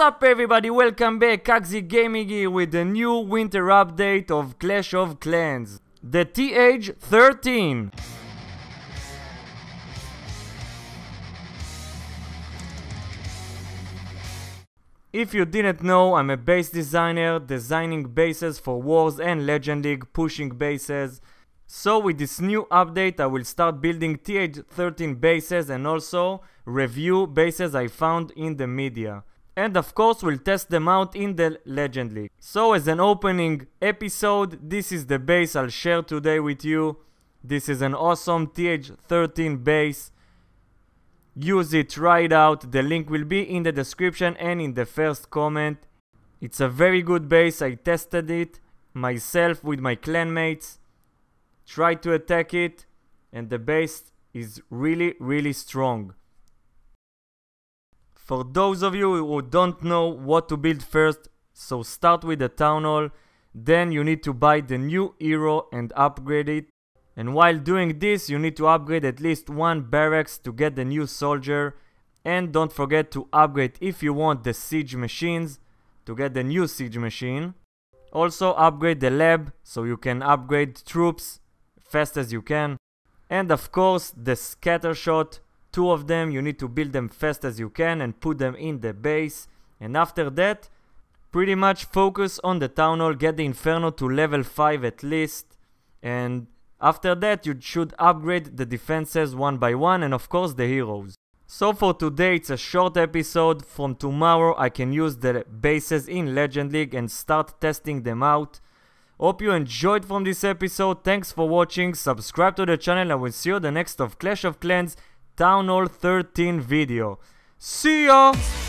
Sup everybody, welcome back, KagZ Gaming here with the new winter update of Clash of Clans, the TH13. If you didn't know, I'm a base designer, designing bases for Wars and Legend League, pushing bases. So with this new update I will start building TH13 bases and also review bases I found in the media. And of course we'll test them out in the Legend League. So as an opening episode, this is the base I'll share today with you. This is an awesome TH13 base. Use it, try it out. The link will be in the description and in the first comment. It's a very good base. I tested it myself with my clanmates. Tried to attack it and the base is really strong. For those of you who don't know what to build first, so start with the town hall, then you need to buy the new hero and upgrade it. And while doing this, you need to upgrade at least one barracks to get the new soldier. And don't forget to upgrade if you want the siege machines to get the new siege machine. Also upgrade the lab so you can upgrade troops fast as you can. And of course the scatter shot. 2 of them, you need to build them fast as you can and put them in the base. And after that, pretty much focus on the town hall, get the Inferno to level 5 at least. And after that, you should upgrade the defenses one by one and of course the heroes. So for today, it's a short episode. From tomorrow, I can use the bases in Legend League and start testing them out. Hope you enjoyed from this episode. Thanks for watching. Subscribe to the channel and we'll see you the next of Clash of Clans Town Hall 13 video. See ya!